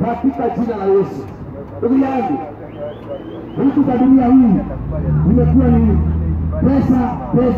katika jina la Yesu. Ndugu yangu, vitu za dunia hii vimekuwa ni pesa.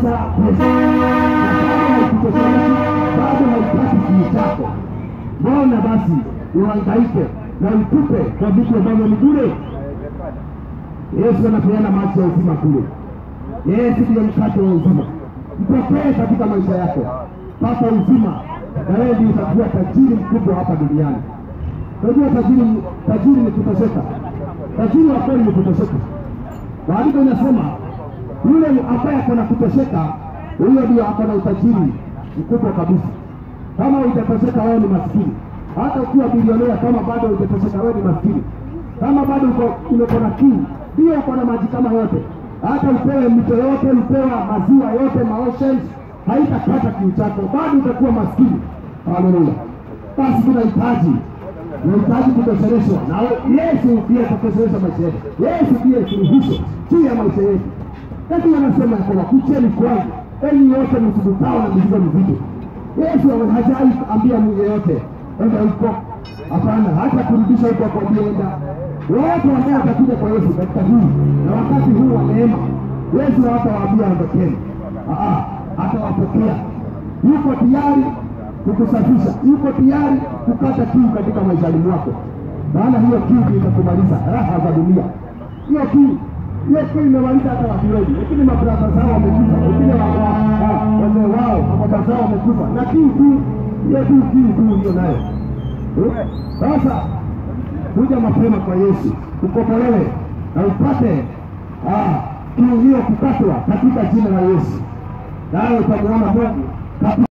Bado haipati kiu chako. Mbona basi uhangaike na utupe kwa vitu ambavyo ni bure? Yesu anapeana maji ya uzima kule. Yesu ndiye mkate wa uzima. Mpokee katika maisha yako, pata uzima, na wewe ndiye utakuwa tajiri mkubwa hapa duniani. Unajua tajiri ni kutosheka. Tajiri wa kweli ni kutosheka. Maandiko inasema yule ambaye akona kutosheka, huyo ndio akona utajiri mkubwa kabisa. Kama hujatosheka wewe ni maskini. Hata ukiwa bilionea, kama bado hujatosheka wewe ni maskini. Kama bado uko na kiu, ndio uko na maji kama yote, hata upewe mito yote, upewa maziwa yote, oceans, haitakata kiu chako, bado utakuwa maskini. Haleluya. Basi tunahitaji kutosheleshwa na Yesu ndiye atakayesaidia maisha yetu. Yesu ndiye suluhisho juu ya maisha yetu. Lakini anasema kwamba kucheni kwangu enyi wote msibutao na mizigo mizito. Yesu hajai ambia mtu yeyote enda huko. Hapana, hata kurudisha huko kwa kuenda. Wote ambao watakuja kwa Yesu katika huu na wakati huu wa neema, Yesu hatawaambia ondokeni. Atawapokea. Yuko tayari kukusafisha, yuko tayari kukata kiu katika maisha mwako. Maana hiyo kiu itakumaliza raha za dunia. Hiyo kiu imemaliza hata watu wengi. Lakini mabrada zao wamekufa, wengine wazee wao, mababa zao wamekufa. Na kiu hiyo nayo. Sasa kuja mapema kwa Yesu, ukombolewe na upate kiu hiyo kukatwa katika jina la Yesu. Nawe utamuona Mungu